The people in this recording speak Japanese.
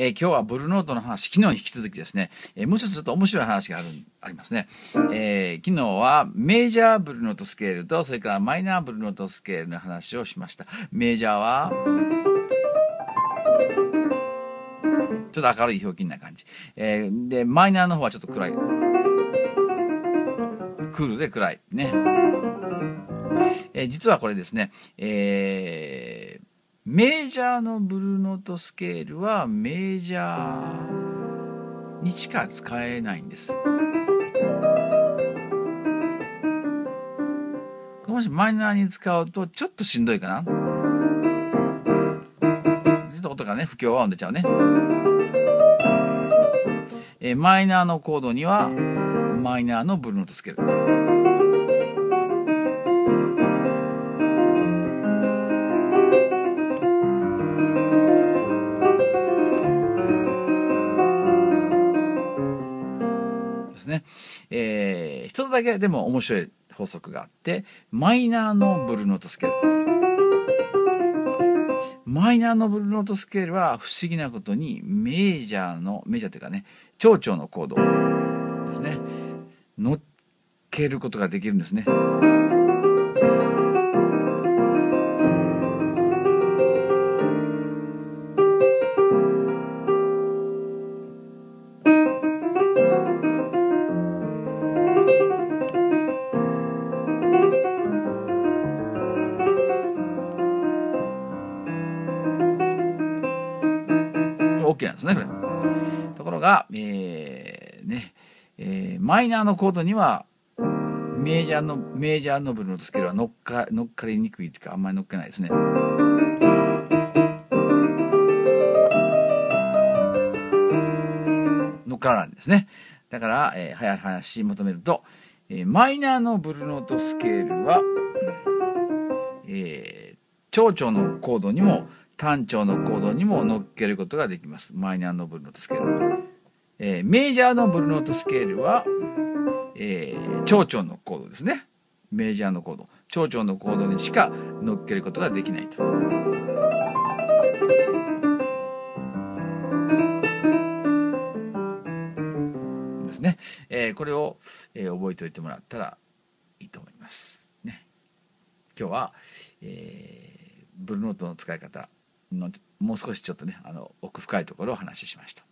今日はブルーノートの話、昨日に引き続きですね、もう一つちょっと面白い話がありますね。昨日はメジャーブルーノートスケールと、それからマイナーブルーノートスケールの話をしました。メジャーは、ちょっと明るいひょうきんな感じ。で、マイナーの方はちょっと暗い。クールで暗い。ね。実はこれですね、メジャーのブルーノートスケールはメジャーにしか使えないんです。もしマイナーに使うとちょっとしんどいかな。ちょっと音がね、不協和音出ちゃうね。マイナーのコードにはマイナーのブルーノートスケール。ね、一つだけでも面白い法則があって、マイナーのブルーノートスケール。マイナーのブルーノートスケールは不思議なことにメジャーというかね、長調のコードですね、乗っけることができるんですね。OK なんですね、これ。ところが、マイナーのコードにはメジャーのブルーノートスケールは乗っかりにくいというか、あんまり乗っけないですね。乗っからないんですね。だから、早い話求めると、マイナーのブルーノートスケールは、長調のコードにも単調のコードにも乗っけることができます。マイナーのブルーノートスケール。メジャーのブルーノートスケールは、長調のコードですね。メジャーのコード。長調のコードにしか乗っけることができないと。ですね。これを、覚えておいてもらったらいいと思います。ね。今日は、ブルーノートの使い方のもう少しちょっとね、奥深いところをお話ししました。